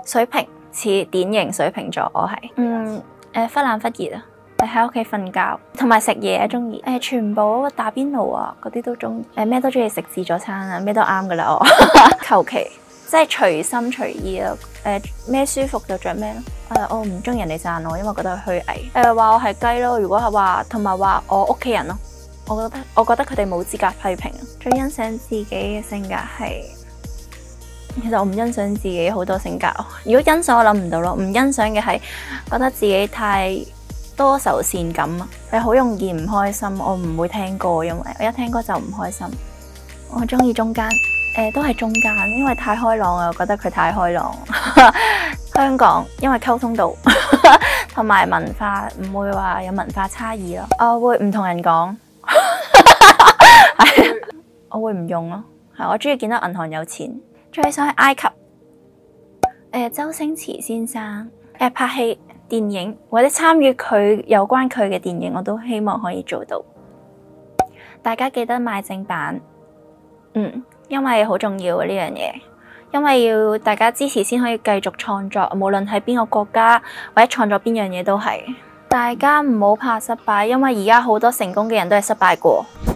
水瓶似典型水瓶座，我係忽冷忽熱啊，喺屋企瞓覺同埋食嘢中意全部打邊爐啊嗰啲都中意，咩都中意食自助餐啊，咩都啱噶啦我求其即係隨心隨意咯，咩舒服就着咩咯。我唔中意人哋讚我，因為覺得虛偽。話我係雞咯，如果係話同埋話我屋企人咯，我覺得佢哋冇資格批評。最欣賞自己嘅性格係，其實我唔欣賞自己好多性格。如果欣賞我諗唔到咯，唔欣賞嘅係覺得自己太多愁善感啊，係好容易唔開心。我唔會聽歌，因為我一聽歌就唔開心。我中意中間。都係中間，因為太開朗啊，我覺得佢太開朗。香港因為溝通到同埋文化唔會話有文化差異咯，我會唔同人講，我會唔用咯。我中意見到銀行有錢，最想去埃及。周星馳先生拍戲、電影或者參與佢有關佢嘅電影，我都希望可以做到。大家記得買正版，因為好重要呢樣嘢，因為要大家支持先可以繼續創作，無論係邊個國家或者創作邊樣嘢都係。大家唔好怕失敗，因為而家好多成功嘅人都係失敗過。